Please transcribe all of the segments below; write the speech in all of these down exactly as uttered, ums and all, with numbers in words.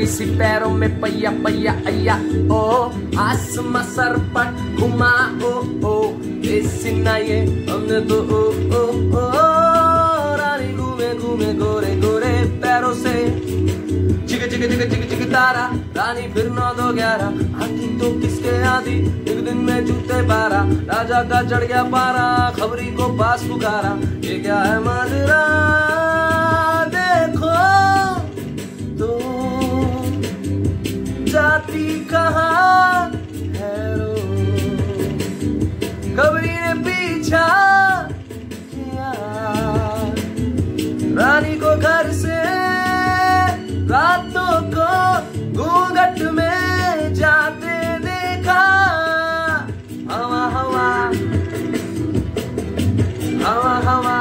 किसी पैरों में पैया पैया अया ओ आसमां सर पर घुमा ओ ओ ऐसी ना ये हमने तो ओ ओ ओ रानी घूमे घूमे गोरे गोरे पैरों से चिक चिक चिक चिक चिक तारा रानी फिर नौ दो ग्यारह हाथी तो किसके आदि एक दिन में जूते बारह राजा का चढ़ गया पारा खबरी को पास पुकारा ये क्या है माजरा देखो तो जाती कहाँ है रो खबरी ने पीछा किया रानी को घर से रातों को घूंघट में जाते देखा हवा हवा हवा हवा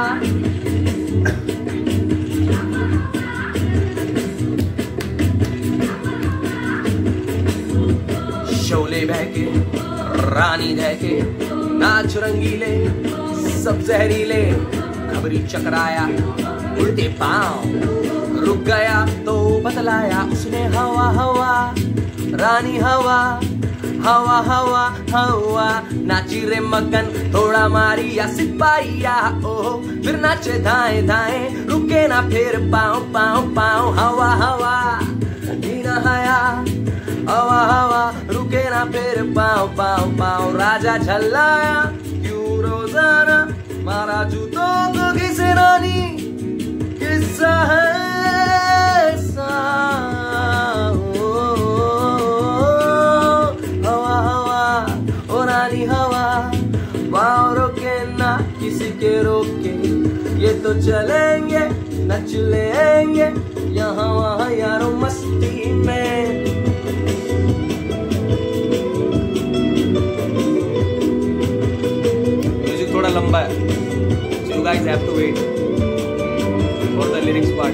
शोले बहके रानी दहके नाच रंगीले सब जहरीले खबरी चकराया उल्टे पांव रुक गया तो बतलाया उसने हवा हवा रानी हवा हवा हवा हवा नाची रे मगन थोड़ा मारी या सिपाहिया ओहो फिर नाचे धाए धाए रुके ना फिर पाँव पाँव पाँव हवा हवा जीना हया हवा हवा रुके ना फिर पाँव पाँव पाँव राजा झल्लाया क्यों रोजाना मारा जूतों को किसे रानी किस्सा है किसी के रोके ये तो चलेंगे नच लेंगे यहाँ वहाँ यारों मस्ती में म्यूजिक थोड़ा लंबा है so you guys have to wait for the lyrics part.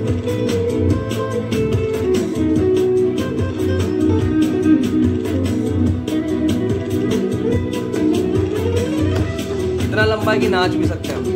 इतना लंबा कि नाच भी सकते हैं हम।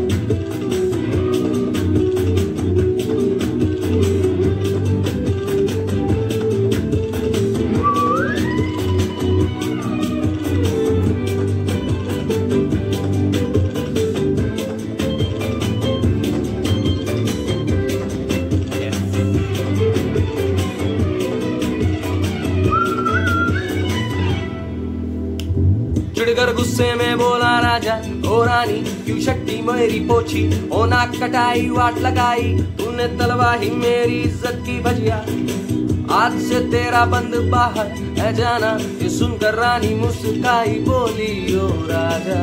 चिढ़कर गुस्से में बोला राजा ओ रानी क्यों शक्ति मेरी पोछी ओ नाक कटाई वाट लगाई तूने तलवाही मेरी इज्जत की भजिया आज से तेरा बंद बाहर है जाना ये सुनकर रानी मुस्काई बोली ओ राजा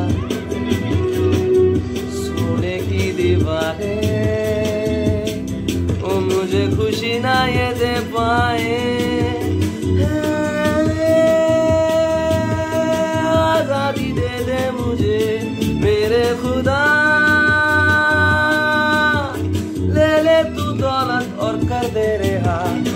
सोने की दीवारें ओ मुझे खुशी ना ये दे पाए आजादी दे दे मुझे मेरे खुदा ले ले तू दौलत और कर दे रेहा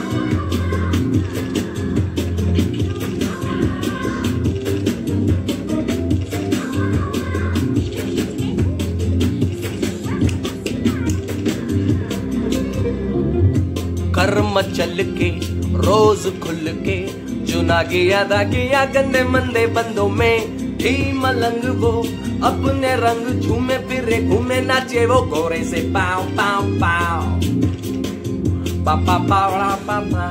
कर्म चल के रोज खुल के जुना गया दा गया गंदे मंदे बंदों में ही मलंग वो अपने रंग झूमे फिरे घूमे नाचे वो गोरे से पाँव पाँव पाँव पापा पावड़ा पापा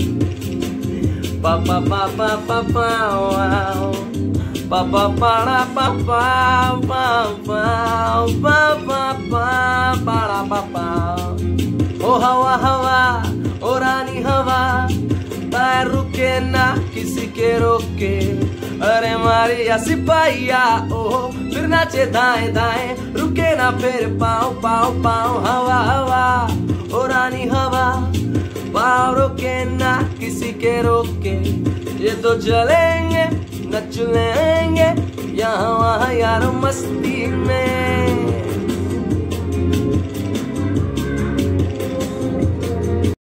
पापा पापा पापा पापा पाड़ा पापा पापा पापा पाड़ा पापा ओ हवा हवा ओ रानी हवा पैर रुके ना किसी के रोके अरे मारिया सिपाहिया ओ फिर नाचे दाएं दाएं रुके ना फिर पाँव पाँव पाँव हवा हवा ओ रानी हवा पाँव रुके ना किसी के रोके ये तो चलेंगे नच लेंगे यहाँ वहाँ यार मस्ती में